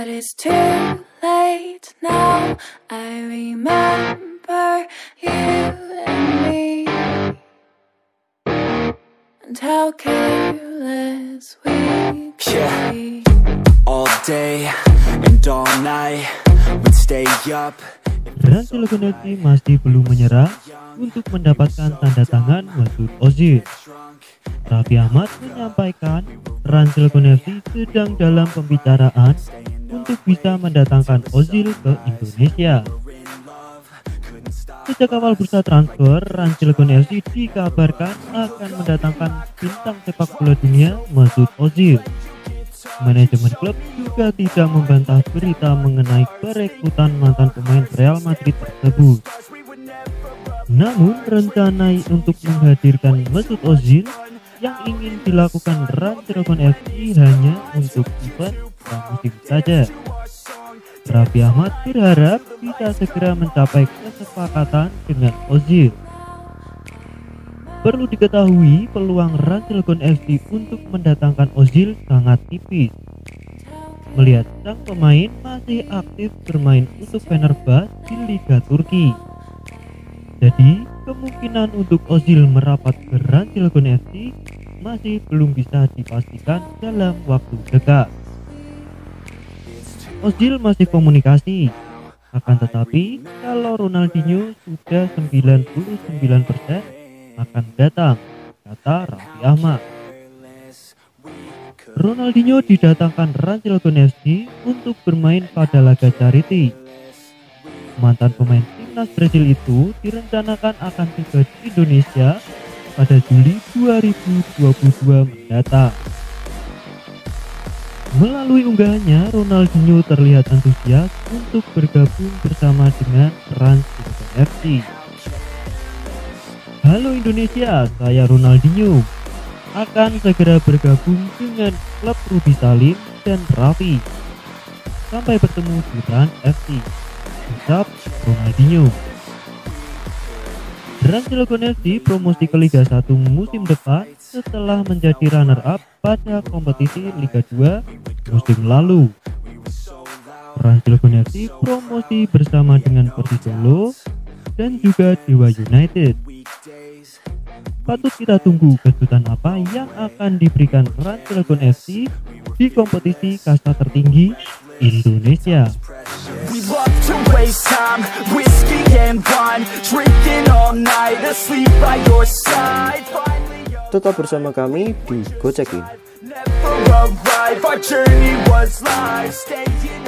But it's too late now. I remember you and me, and how careless we could be. All day and all night we'd stay up. Ransel Gonelsi masih belum menyerah untuk mendapatkan tanda tangan Mesut Ozil. Raffi Ahmad menyampaikan Ransel Gonelsi sedang dalam pembicaraan untuk bisa mendatangkan Ozil ke Indonesia. Sejak awal bursa transfer, Ransel Gonelsi dikabarkan akan mendatangkan bintang sepak bola dunia Mesut Ozil. Manajemen klub juga tidak membantah berita mengenai perekrutan mantan pemain Real Madrid tersebut. Namun rencana untuk menghadirkan Mesut Ozil yang ingin dilakukan Ransel Gonelsi hanya untuk event pramusim saja. Raffi Ahmad berharap bisa segera mencapai kesepakatan dengan Ozil. Perlu diketahui, peluang Ransel Gonelsi untuk mendatangkan Ozil sangat tipis. Melihat sang pemain masih aktif bermain untuk Fenerbahce di Liga Turki. Jadi, kemungkinan untuk Ozil merapat ke Ransel Gonelsi masih belum bisa dipastikan dalam waktu dekat. Ozil masih komunikasi, akan tetapi kalau Ronaldinho sudah 99% akan datang, kata Raffi Ahmad. Ronaldinho didatangkan Ransel Gonelsi untuk bermain pada laga charity. Mantan pemain timnas Brasil itu direncanakan akan tiba di Indonesia pada Juli 2022 mendatang. Melalui unggahannya, Ronaldinho terlihat antusias untuk bergabung bersama dengan Ransel Gonelsi. Halo Indonesia, saya Ronaldinho. Akan segera bergabung dengan klub Rudy Salim dan Raffi. Sampai bertemu di Rans FC, ucap Ronaldinho. Ransel Gonelsi promosi ke Liga 1 musim depan setelah menjadi runner-up pada kompetisi Liga 2 musim lalu. Ransel Gonelsi promosi bersama dengan Persisolo dan juga Dewa United. Patut kita tunggu kejutan apa yang akan diberikan Ransel Gonelsi di kompetisi kasta tertinggi Indonesia. We love to waste time, whiskey and wine, drinking all night, asleep by your side. Tetap bersama kami di Gocekin. Never arrive, our journey was life, staying